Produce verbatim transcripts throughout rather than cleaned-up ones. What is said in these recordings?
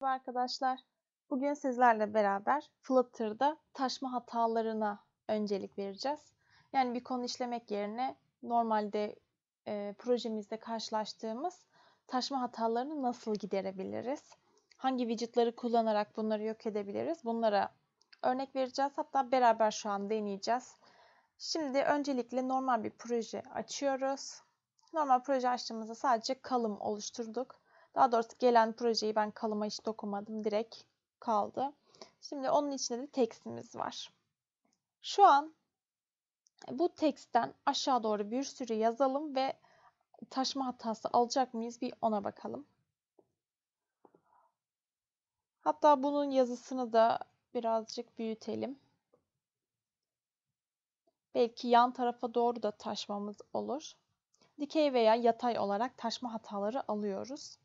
Merhaba arkadaşlar. Bugün sizlerle beraber Flutter'da taşma hatalarına öncelik vereceğiz. Yani bir konu işlemek yerine normalde e, projemizde karşılaştığımız taşma hatalarını nasıl giderebiliriz? Hangi widget'ları kullanarak bunları yok edebiliriz? Bunlara örnek vereceğiz. Hatta beraber şu an deneyeceğiz. Şimdi öncelikle normal bir proje açıyoruz. Normal proje açtığımızda sadece kalım oluşturduk. Daha doğrusu gelen projeyi ben kalıma hiç dokunmadım. Direkt kaldı. Şimdi onun içinde de tekstimiz var. Şu an bu teksten aşağı doğru bir sürü yazalım ve taşma hatası alacak mıyız bir ona bakalım. Hatta bunun yazısını da birazcık büyütelim. Belki yan tarafa doğru da taşmamız olur. Dikey veya yatay olarak taşma hataları alıyoruz.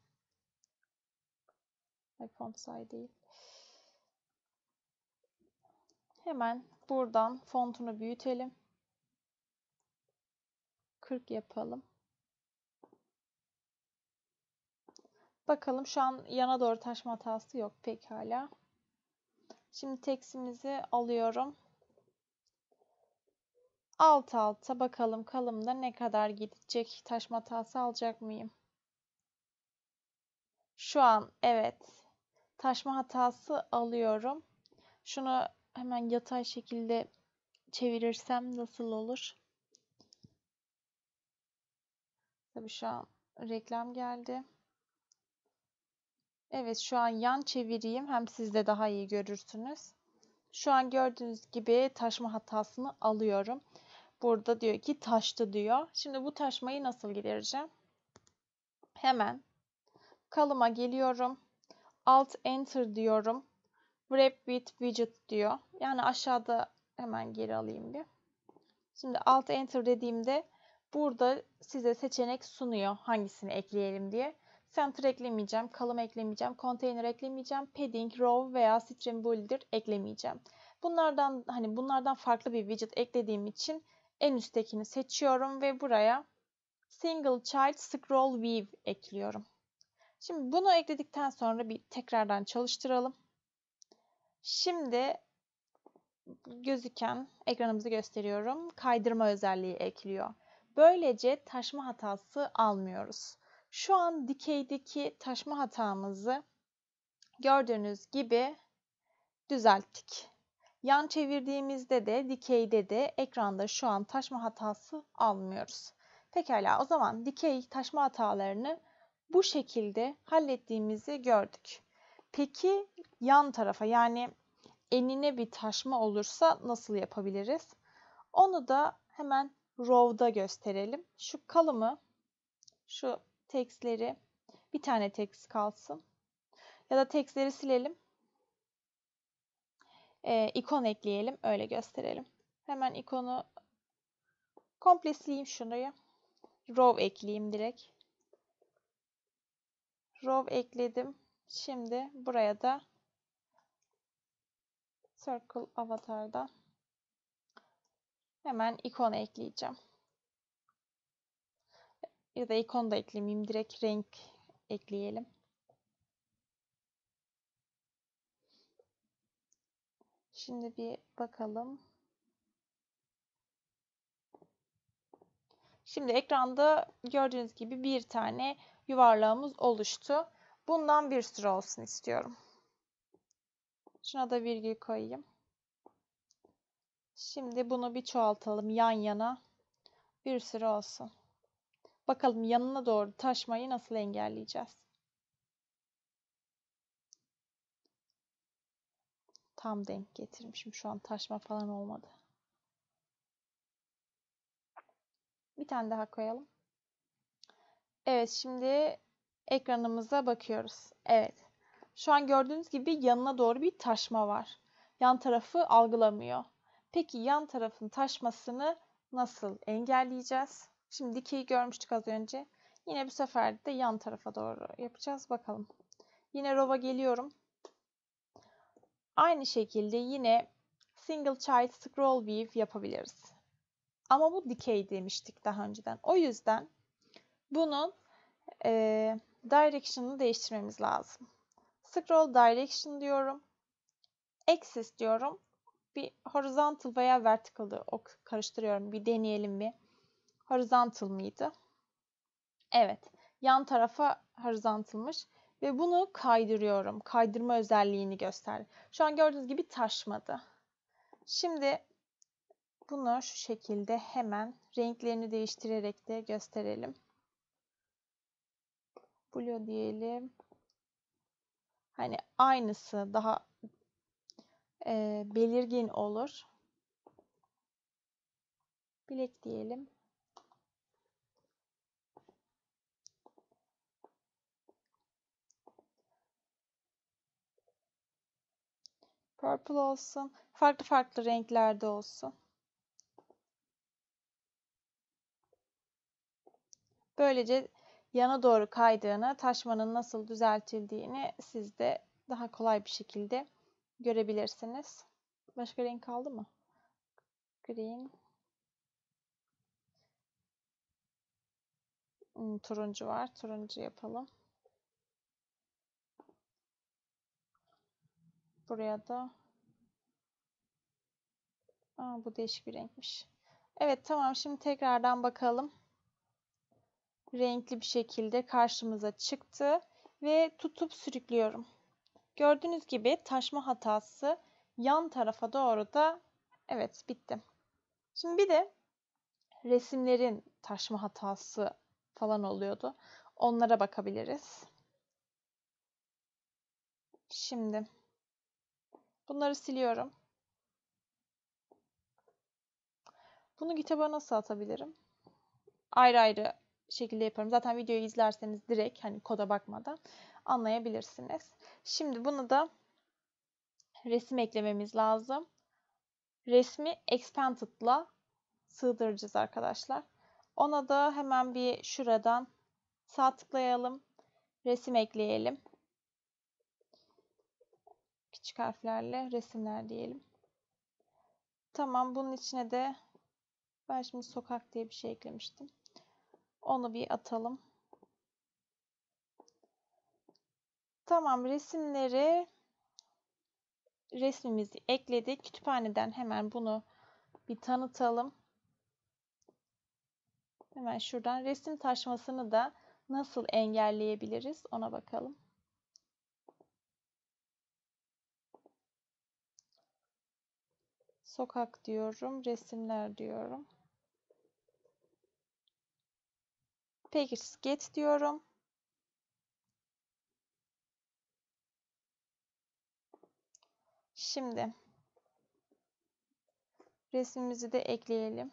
Ay, font size değil. Hemen buradan fontunu büyütelim. kırk yapalım. Bakalım şu an yana doğru taşma hatası yok pekala. Şimdi tekstimizi alıyorum. Alt alta bakalım kalımda ne kadar gidecek, taşma hatası alacak mıyım? Şu an evet taşma hatası alıyorum. Şunu hemen yatay şekilde çevirirsem nasıl olur? Tabii şu an reklam geldi. Evet şu an yan çevireyim hem siz de daha iyi görürsünüz. Şu an gördüğünüz gibi taşma hatasını alıyorum. Burada diyor ki taştı diyor. Şimdi bu taşmayı nasıl gidereceğim? Hemen kalıma geliyorum. Alt Enter diyorum. Wrap with widget diyor. Yani aşağıda hemen geri alayım bir. Şimdi Alt Enter dediğimde burada size seçenek sunuyor hangisini ekleyelim diye. Center eklemeyeceğim, kalım eklemeyeceğim, container eklemeyeceğim, padding, row veya stream builder eklemeyeceğim. Bunlardan hani bunlardan farklı bir widget eklediğim için en üsttekini seçiyorum ve buraya single child scroll view ekliyorum. Şimdi bunu ekledikten sonra bir tekrardan çalıştıralım. Şimdi gözüken ekranımızı gösteriyorum. Kaydırma özelliği ekliyor. Böylece taşma hatası almıyoruz. Şu an dikeydeki taşma hatamızı gördüğünüz gibi düzelttik. Yan çevirdiğimizde de dikeyde de ekranda şu an taşma hatası almıyoruz. Pekala o zaman dikey taşma hatalarını bu şekilde hallettiğimizi gördük. Peki yan tarafa yani enine bir taşma olursa nasıl yapabiliriz? Onu da hemen row'da gösterelim. Şu kalımı, şu tekstleri bir tane tekst kalsın. Ya da tekstleri silelim. Ee, ikon ekleyelim. Öyle gösterelim. Hemen ikonu komple sileyim şurayı. Row ekleyeyim direkt. Row ekledim. Şimdi buraya da Circle Avatar'da hemen ikon ekleyeceğim. Ya da ikon da eklemeyeyim. Direkt renk ekleyelim. Şimdi bir bakalım. Şimdi ekranda gördüğünüz gibi bir tane yuvarlağımız oluştu. Bundan bir sürü olsun istiyorum. Şuna da virgül koyayım. Şimdi bunu bir çoğaltalım yan yana. Bir sürü olsun. Bakalım yanına doğru taşmayı nasıl engelleyeceğiz? Tam denk getirmişim. Şu an taşma falan olmadı. Bir tane daha koyalım. Evet şimdi ekranımıza bakıyoruz. Evet. Şu an gördüğünüz gibi yanına doğru bir taşma var. Yan tarafı algılamıyor. Peki yan tarafın taşmasını nasıl engelleyeceğiz? Şimdi dikeyi görmüştük az önce. Yine bu sefer de yan tarafa doğru yapacağız. Bakalım. Yine row'a geliyorum. Aynı şekilde yine single child scroll view yapabiliriz. Ama bu dikey demiştik daha önceden. O yüzden bunun e, direction'ını değiştirmemiz lazım. Scroll direction diyorum. Axis diyorum. Bir horizontal veya vertical'ı karıştırıyorum. Bir deneyelim bir. Horizontal mıydı? Evet. Yan tarafa horizontal'mış. Ve bunu kaydırıyorum. Kaydırma özelliğini gösterdi. Şu an gördüğünüz gibi taşmadı. Şimdi bunu şu şekilde hemen renklerini değiştirerek de gösterelim. Blue diyelim. Hani aynısı daha e, belirgin olur. Black diyelim. Purple olsun. Farklı farklı renklerde olsun. Böylece yana doğru kaydığını, taşmanın nasıl düzeltildiğini siz de daha kolay bir şekilde görebilirsiniz. Başka renk kaldı mı? Green. Hmm, turuncu var. Turuncu yapalım. Buraya da Aa, bu değişik bir renkmiş. Evet, tamam, şimdi tekrardan bakalım. Renkli bir şekilde karşımıza çıktı ve tutup sürüklüyorum. Gördüğünüz gibi taşma hatası yan tarafa doğru da evet bitti. Şimdi bir de resimlerin taşma hatası falan oluyordu. Onlara bakabiliriz. Şimdi bunları siliyorum. Bunu kitaba nasıl atabilirim? Ayrı ayrı şekilde yaparım. Zaten videoyu izlerseniz direkt hani koda bakmadan anlayabilirsiniz. Şimdi bunu da resim eklememiz lazım. Resmi Expanded'la sığdıracağız arkadaşlar. Ona da hemen bir şuradan sağ tıklayalım. Resim ekleyelim. Küçük harflerle resimler diyelim. Tamam, bunun içine de ben şimdi sokak diye bir şey eklemiştim. Onu bir atalım. Tamam, resimleri resmimizi ekledik. Kütüphaneden hemen bunu bir tanıtalım. Hemen şuradan resim taşmasını da nasıl engelleyebiliriz ona bakalım. Sokak diyorum, resimler diyorum. Peki get diyorum. Şimdi resmimizi de ekleyelim.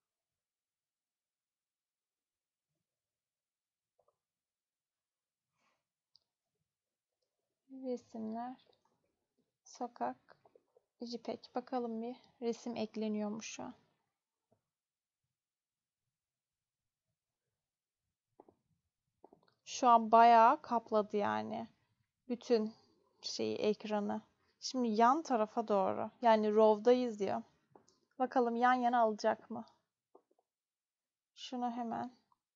Resimler, sokak, JPEG. Bakalım bir resim ekleniyormuş şu an. Şu an bayağı kapladı yani. Bütün şeyi, ekranı. Şimdi yan tarafa doğru. Yani row'dayız ya. Bakalım yan yana alacak mı? Şunu hemen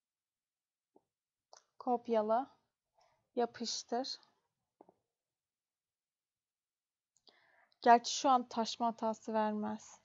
kopyala. Yapıştır. Gerçi şu an taşma hatası vermez.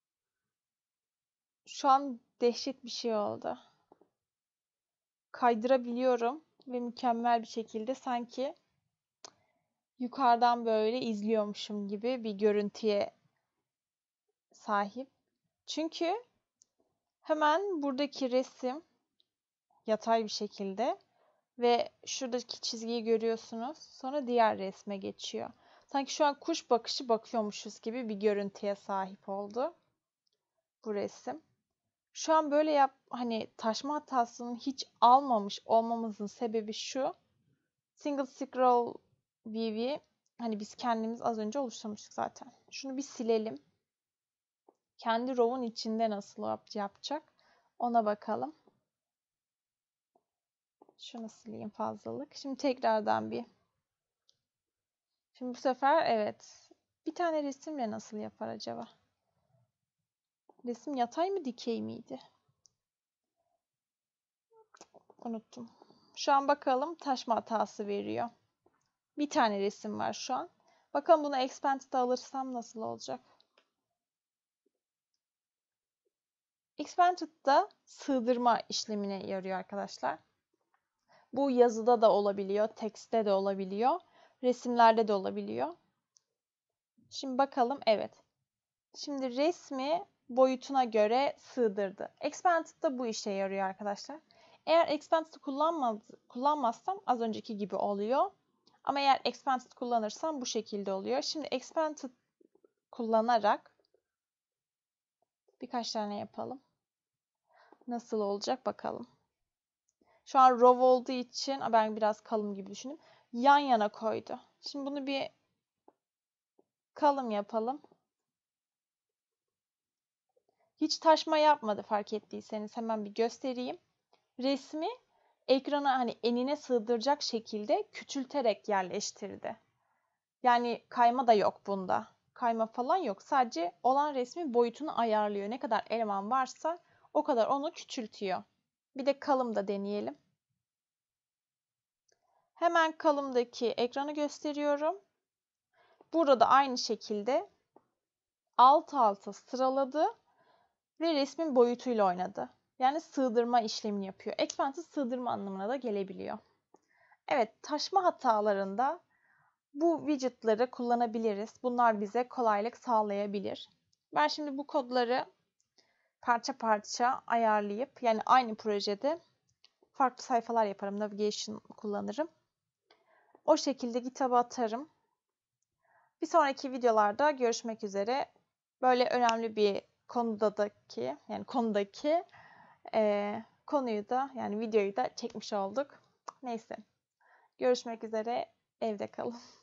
Şu an dehşet bir şey oldu. Kaydırabiliyorum ve mükemmel bir şekilde sanki yukarıdan böyle izliyormuşum gibi bir görüntüye sahip. Çünkü hemen buradaki resim yatay bir şekilde ve şuradaki çizgiyi görüyorsunuz. Sonra diğer resme geçiyor. Sanki şu an kuş bakışı bakıyormuşuz gibi bir görüntüye sahip oldu bu resim. Şu an böyle yap hani taşma hatasını hiç almamış olmamızın sebebi şu. Single scroll view'i hani biz kendimiz az önce oluşturmuştuk zaten. Şunu bir silelim. Kendi row'un içinde nasıl yapacak ona bakalım. Şunu sileyim fazlalık. Şimdi tekrardan bir. Şimdi bu sefer evet. Bir tane resimle nasıl yapar acaba? Resim yatay mı dikey miydi? Unuttum. Şu an bakalım taşma hatası veriyor. Bir tane resim var şu an. Bakalım bunu Expanded'a alırsam nasıl olacak? Expanded'da sığdırma işlemine yarıyor arkadaşlar. Bu yazıda da olabiliyor, tekste de olabiliyor, resimlerde de olabiliyor. Şimdi bakalım, evet. Şimdi resmi boyutuna göre sığdırdı. Expanded'da bu işe yarıyor arkadaşlar. Eğer Expanded'ı kullanmaz, kullanmazsam az önceki gibi oluyor. Ama eğer Expanded kullanırsam bu şekilde oluyor. Şimdi Expanded kullanarak birkaç tane yapalım. Nasıl olacak bakalım. Şu an row olduğu için ben biraz kalın gibi düşündüm. Yan yana koydu. Şimdi bunu bir kalın yapalım. Hiç taşma yapmadı fark ettiyseniz. Hemen bir göstereyim. Resmi ekrana hani enine sığdıracak şekilde küçülterek yerleştirdi. Yani kayma da yok bunda. Kayma falan yok. Sadece olan resmin boyutunu ayarlıyor. Ne kadar eleman varsa o kadar onu küçültüyor. Bir de kalım da deneyelim. Hemen kalımdaki ekranı gösteriyorum. Burada da aynı şekilde alt alta sıraladı ve resmin boyutuyla oynadı. Yani sığdırma işlemini yapıyor. Expanded sığdırma anlamına da gelebiliyor. Evet, taşma hatalarında bu widget'ları kullanabiliriz. Bunlar bize kolaylık sağlayabilir. Ben şimdi bu kodları parça parça ayarlayıp yani aynı projede farklı sayfalar yaparım. Navigation kullanırım. O şekilde GitHub'a atarım. Bir sonraki videolarda görüşmek üzere. Böyle önemli bir konudaki yani konudaki e, konuyu da yani videoyu da çekmiş olduk. Neyse. Görüşmek üzere. Evde kalın.